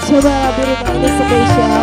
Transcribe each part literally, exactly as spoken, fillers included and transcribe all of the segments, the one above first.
Coba lagu ini spesial.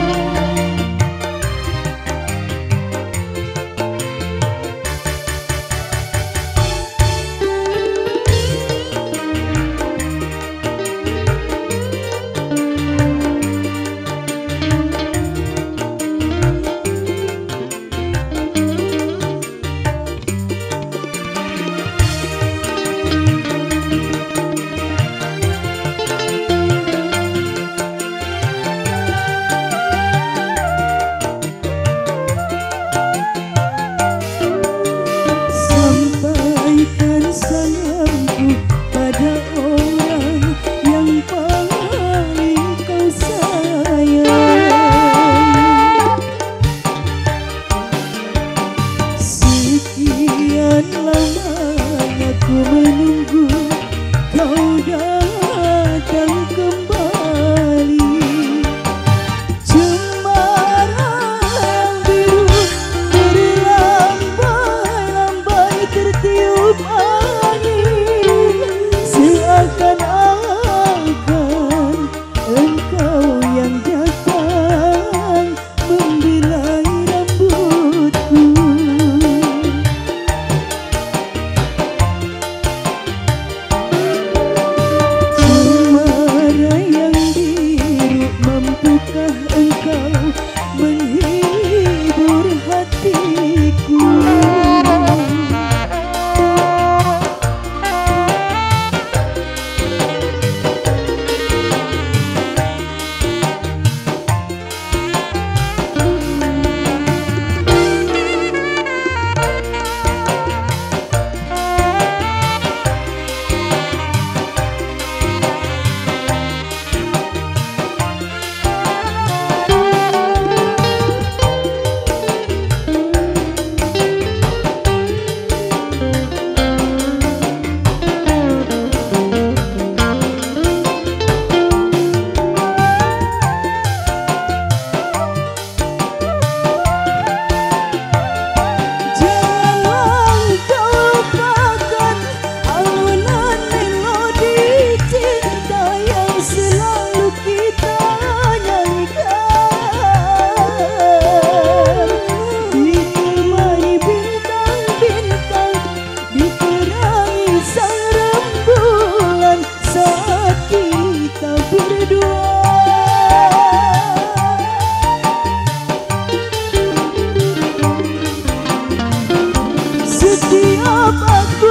Setiap aku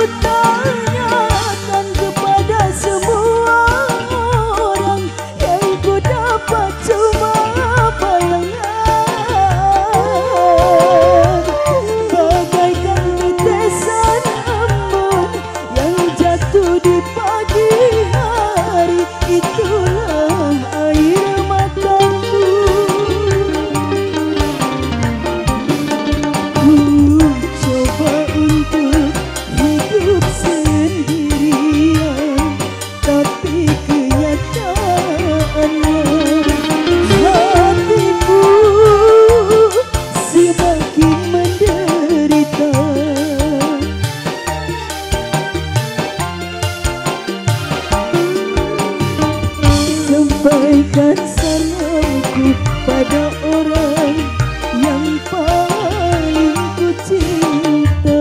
tanyakan kepada semua orang, yang ku dapat cuma bayangan, bagaikan tetesan embun yang jatuh di pagi hari. Itulah air mataku. Ku coba untuk hidup sendirian, tapi kenyataannya hatiku semakin menderita. Sampaikan salamku pada orang yang paling ku cinta.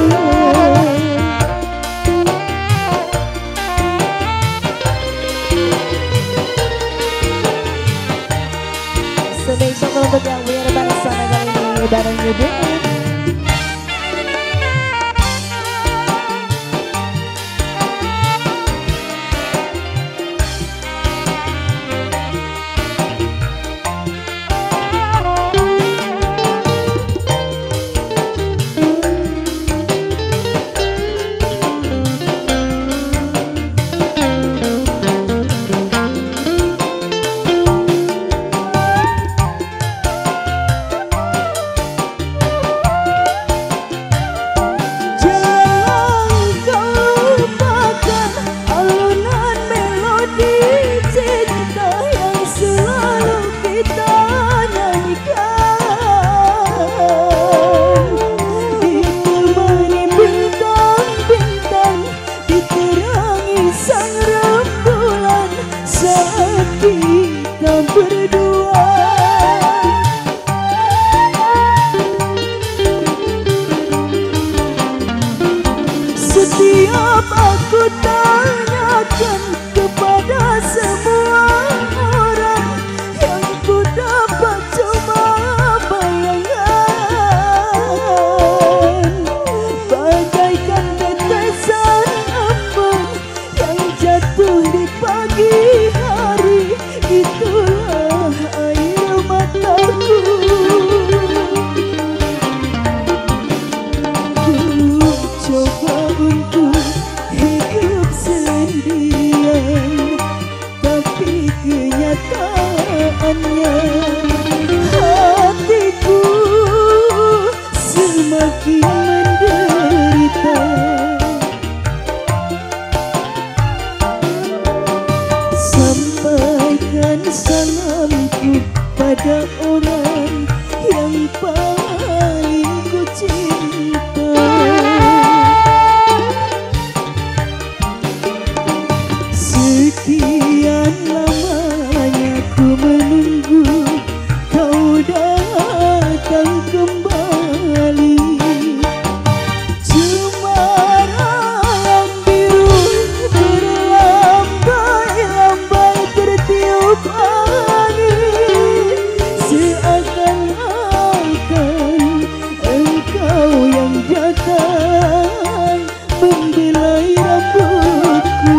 Spesial untuk yang biar bareng sana kali ini bareng Yudin. berdua. Setiap aku tanyakan kepada semua orang, yang ku dapat cuma bayangan, bagaikan tetesan embun yang jatuh di pagi hari. Itulah air mataku. Ku coba untuk hidup sendirian, tapi kenyataannya hatiku semakin menderita. Sampaikan salamku pada orang yang paling ku cinta. Sekian lamanya ku menunggu kau datang kembali. Cemara biru berlambai-lambai tertiup angin, seakan-akan engkau yang datang membelai rambutku.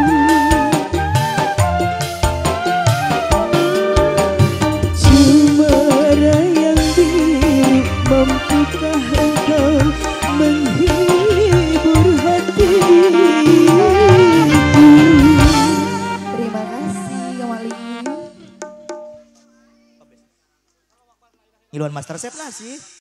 Cemara yang biru, mampukah engkau menghibur hatiku? Terima kasih kembali. Iluan Master Chef lah sih.